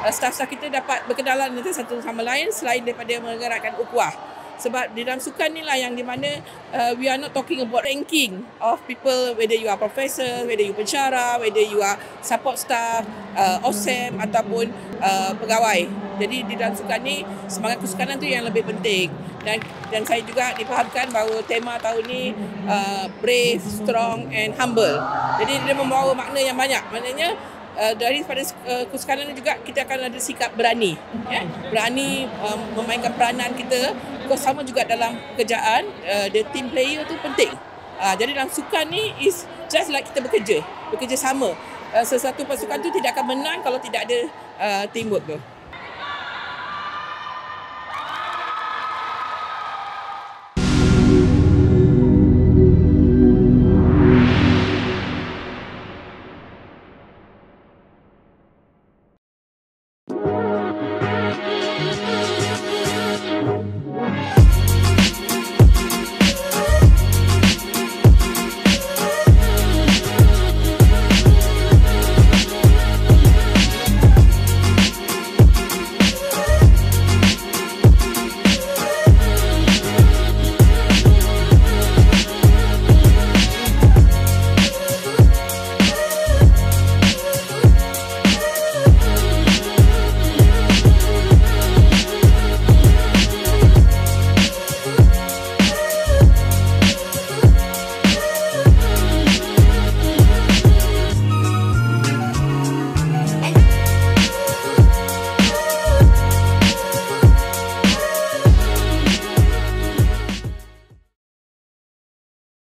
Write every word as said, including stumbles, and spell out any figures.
uh, staff-staff kita dapat berkenalan dengan satu sama lain selain daripada menggerakkan ukhuwah. Sebab di dalam sukan ni lah yang di mana uh, we are not talking about ranking of people, whether you are professor, whether you pensyarah, whether you are support staff, uh, O S E M ataupun uh, pegawai. Jadi di dalam sukan ni semangat kesukanan tu yang lebih penting. Dan dan saya juga difahamkan bahawa tema tahun ni uh, brave, strong and humble. Jadi dia membawa makna yang banyak. Maknanya Uh, daripada uh, kesukanan juga kita akan ada sikap berani, ya? Berani um, memainkan peranan kita. Because sama juga dalam pekerjaan, uh, the team player tu penting. Uh, jadi dalam sukan ni is just like kita bekerja, bekerja sama. Uh, sesuatu pasukan tu tidak akan menang kalau tidak ada uh, teamwork tu.